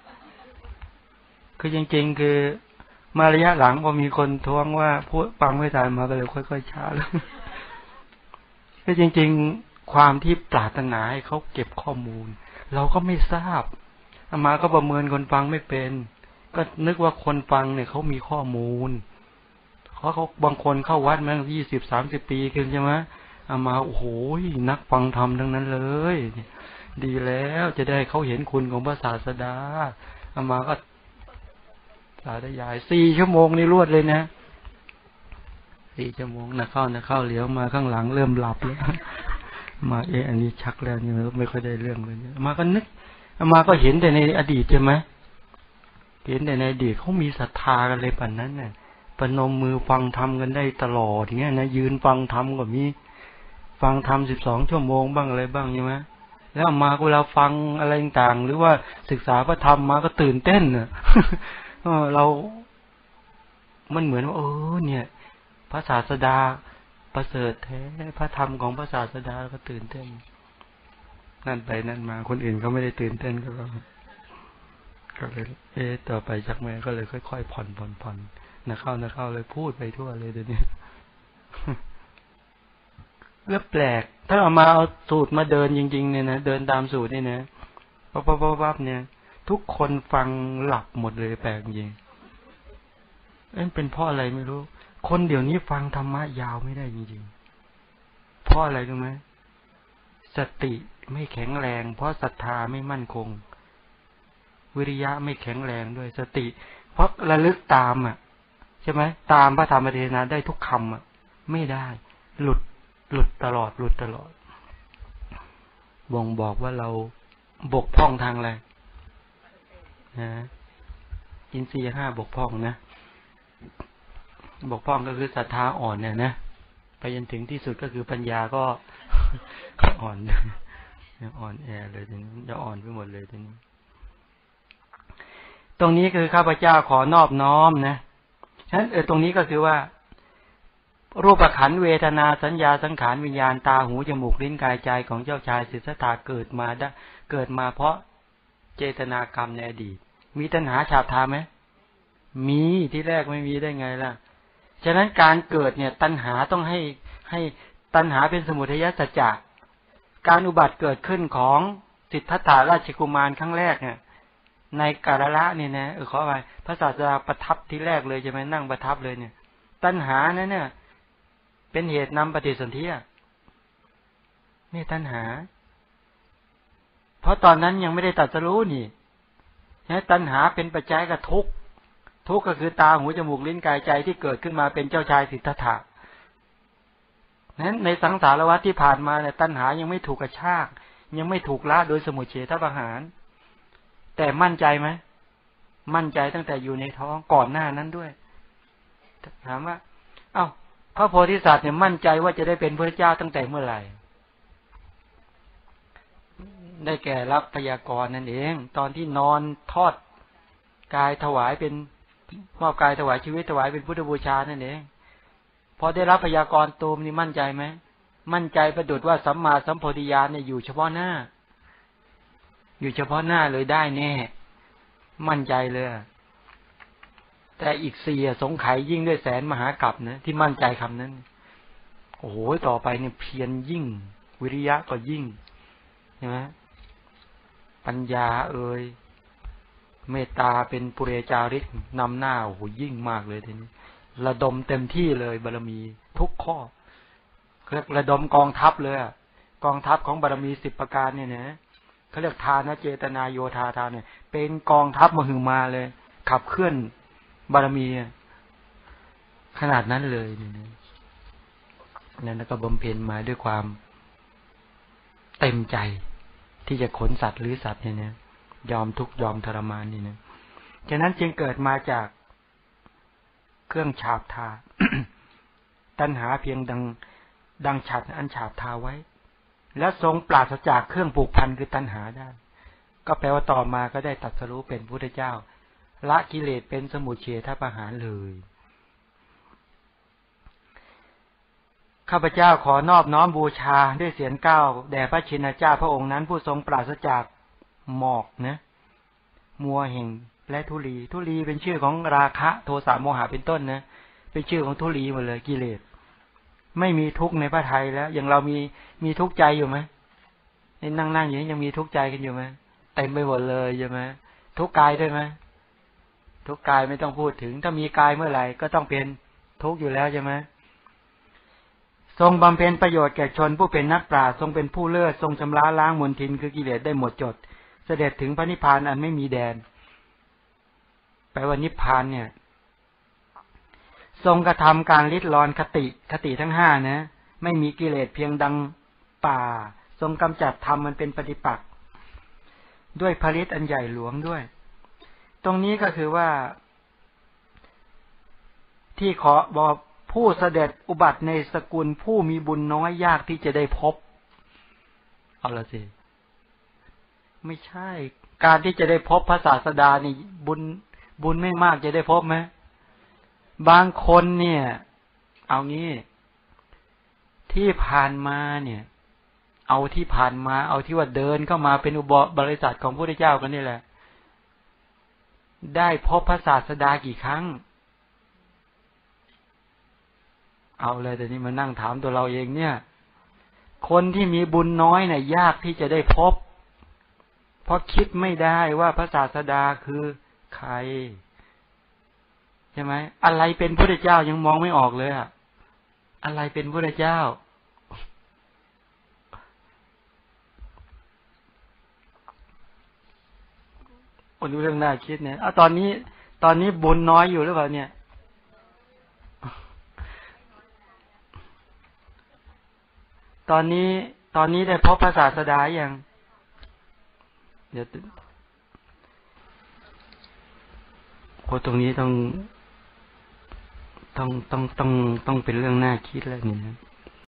คือจริงๆคือมาระยะหลังพอมีคนท้วงว่าพูดฟังไม่ทันมาก็เลยค่อยๆช้าแล้วคือจริงๆความที่ปรารถนาให้เขาเก็บข้อมูลเราก็ไม่ทราบอามาก็ประเมินคนฟังไม่เป็นก็นึกว่าคนฟังเนี่ยเขามีข้อมูลเขาบางคนเข้าวัดมา20-30 ปีขึ้นใช่ไหมอามาโอ้โหนักฟังธรรมทั้งนั้นเลยดีแล้วจะได้เขาเห็นคุณของพระศาสดาอามาก็สาธยาย4 ชั่วโมงนี่รวดเลยนะ4 ชั่วโมงนะเข้าเหลียวมาข้างหลังเริ่มหลับแล้วมาอันนี้ชักแล้วนี่ไม่ค่อยได้เรื่องเลยมาก็นึกมาก็เห็นแต่ในอดีตใช่ไหมเห็นแต่ในอดีตเขามีศรัทธากันเลยป่านนั้นเนี่ยประนมมือฟังธรรมกันได้ตลอดอย่างเงี้ยนะยืนฟังธรรมก็มีฟังธรรม12 ชั่วโมงบ้างอะไรบ้างใช่ไหมแล้วมาเวลาฟังอะไรต่างๆหรือว่าศึกษาพระธรรมมาก็ตื่นเต้นเนี่ยเรามันเหมือนว่าเนี่ยพระศาสดาประเสริฐแท้พระธรรมของพระศาสดาก็ตื่นเต้นนั่นไปนั่นมาคนอื่นก็ไม่ได้ตื่นเต้นก็เลยต่อไปชักแม่ก็เลยค่อยๆผ่อนนะเข้าเลยพูดไปทั่วเลยเดี๋ยวนี้แล้วแปลกถ้าเอามาเอาสูตรมาเดินจริงๆเนี่ยนะเดินตามสูตรนี่นะปั๊บเนี่ยทุกคนฟังหลับหมดเลยแปลกจริงเป็นเพราะอะไรไม่รู้คนเดี๋ยวนี้ฟังธรรมะยาวไม่ได้จริงๆเพราะอะไรรู้ไหมสติไม่แข็งแรงเพราะศรัทธาไม่มั่นคงวิริยะไม่แข็งแรงด้วยสติเพราะระลึกตามใช่ไหมตามพระธรรมเทศนาได้ทุกคำไม่ได้หลุดตลอดบ่งบอกว่าเราบกพร่องทางอะไรนะอินทรีย์5บกพร่องนะบกพร่องก็คือศรัทธาอ่อนเนี่ยนะไปจนถึงที่สุดก็คือปัญญาก็อ่อนแอเลยทีนี้จะอ่อนไปหมดเลยทีนี้ตรงนี้คือข้าพเจ้าขอนอบน้อมนะฉะนั้นตรงนี้ก็คือว่ารูปขันธ์เวทนาสัญญาสังขารวิญญาณตาหูจมูกลิ้นกายใจของเจ้าชายสิทธัตถะเกิดมาเพราะเจตนากรรมในอดีตมีตัณหาฉาบทาไหมมีที่แรกไม่มีได้ไงล่ะฉะนั้นการเกิดเนี่ยตัณหาต้องให้ตัณหาเป็นสมุทัยสัจจะการอุบัติเกิดขึ้นของสิทธัตถะราชกุมารครั้งแรกเนี่ยในกาลละเนี่ยนะขอไปพระศาสดาประทับที่แรกเลยใช่ไหมนั่งประทับเลยเนี่ยตัณหานั้นเนี่ยเป็นเหตุนำปฏิสนธินี่ตัณหาเพราะตอนนั้นยังไม่ได้ตรัสรู้นี่นะตัณหาเป็นปัจจัยกับทุกข์ก็คือตาหูจมูกลิ้นกายใจที่เกิดขึ้นมาเป็นเจ้าชายสิทธัตถะนั้นในสังสารวัฏที่ผ่านมาเนี่ยตัณหายังไม่ถูกกระชากยังไม่ถูกละโดยสมุจเฉทประหารแต่มั่นใจไหมมั่นใจตั้งแต่อยู่ในท้องก่อนหน้านั้นด้วยถามว่าพระโพธิสัตว์เนี่ยมั่นใจว่าจะได้เป็นพระเจ้าตั้งแต่เมื่อไหร่ได้แก่รับพยากรณ์นั่นเองตอนที่นอนทอดกายถวายเป็นมอบกายถวายชีวิตถวายเป็นพุทธบูชานั่นเองพอได้รับพยากรณ์ตูมนี่มั่นใจไหมมั่นใจประดุจว่าสัมมาสัมโพธิญาณเนี่ยอยู่เฉพาะหน้าอยู่เฉพาะหน้าเลยได้แน่มั่นใจเลยแต่อีกสี่สงไขยยิ่งด้วยแสนมหากาพย์นะที่มั่นใจคำนั้นโอ้โหต่อไปเนี่ยเพียรยิ่งวิริยะก็ยิ่งใช่ไหมปัญญาเมตตาเป็นปุเรจาริกนำหน้าโอ้โหยิ่งมากเลยทีนี้ระดมเต็มที่เลยบารมีทุกข้อเรียกระดมกองทัพเลยกองทัพของบารมี10ประการเนี่ยนะเขาเรียกทานเจตนาโยธาทานเนี่ยเป็นกองทัพมหึมาเลยขับเคลื่อนบารมีขนาดนั้นเลยเนี่ยนั่นก็บำเพ็ญมาด้วยความเต็มใจที่จะขนสัตว์หรือสัตว์เนี่ยนะยอมทุกข์ยอมทรมานนี่นะฉะนั้นจึงเกิดมาจากเครื่องฉาบทา ตัณหาเพียงดังฉัตรอันฉาบทาไว้และทรงปราศจากเครื่องผูกพันคือตัณหาได้ก็แปลว่าต่อมาก็ได้ตรัสรู้เป็นพุทธเจ้าละกิเลสเป็นสมุจเฉทประหารเลยข้าพเจ้าขอนอบน้อมบูชาด้วยเสียงก้าวแด่พระชินเจ้าพระองค์นั้นผู้ทรงปราศจากหมอกนะมัวแห่งและทุลีเป็นชื่อของราคะโทสะโมหะเป็นต้นนะเป็นชื่อของทุลีหมดเลยกิเลสไม่มีทุกข์ในพระทัยแล้วอย่างเรามีทุกข์ใจอยู่ไหมนั่งอย่างนี้ยังมีทุกข์ใจกันอยู่ไหมเต็มไปหมดเลยใช่ไหมทุกข์กายด้วยไหมทุกข์กายไม่ต้องพูดถึงถ้ามีกายเมื่อไหร่ก็ต้องเป็นทุกข์อยู่แล้วใช่ไหมทรงบำเพ็ญประโยชน์แก่ชนผู้เป็นนักปราชญ์ทรงเป็นผู้เลิศทรงชำระล้างมลทินคือกิเลสได้หมดจดเสด็จถึงพระนิพพานอันไม่มีแดนแปลว่านิพพานเนี่ยทรงกระทำการลิดรอนคติทั้ง5นะไม่มีกิเลสเพียงดังป่าทรงกำจัดธรรมมันเป็นปฏิปักษ์ด้วยผลิตอันใหญ่หลวงด้วยตรงนี้ก็คือว่าที่ขอบอกผู้เสด็จอุบัติในสกุลผู้มีบุญน้อยยากที่จะได้พบเอาละสิไม่ใช่การที่จะได้พบพระศาสดานี่บุญไม่มากจะได้พบไหมบางคนเนี่ยเอางี้ที่ผ่านมาเนี่ยเอาที่ผ่านมาเอาที่ว่าเดินเข้ามาเป็นบริษัทของพระพุทธเจ้ากันนี่แหละได้พบพระศาสดากี่ครั้งเอาเลยแต่นี้มานั่งถามตัวเราเองเนี่ยคนที่มีบุญน้อยเนี่ยยากที่จะได้พบเพราะคิดไม่ได้ว่าพระศาสดาคือใครใช่ไหมอะไรเป็นพระเจ้ายังมองไม่ออกเลยอะอะไรเป็นพระเจ้าคนดูเรื่องน่าคิดเนี่ยตอนนี้บุญน้อยอยู่หรือเปล่าเนี่ยตอนนี้ได้พบพระศาสดาอย่างเดี๋ยวโอ้ตรงนี้ต้องเป็นเรื่องน่าคิดแล้วนี่นะ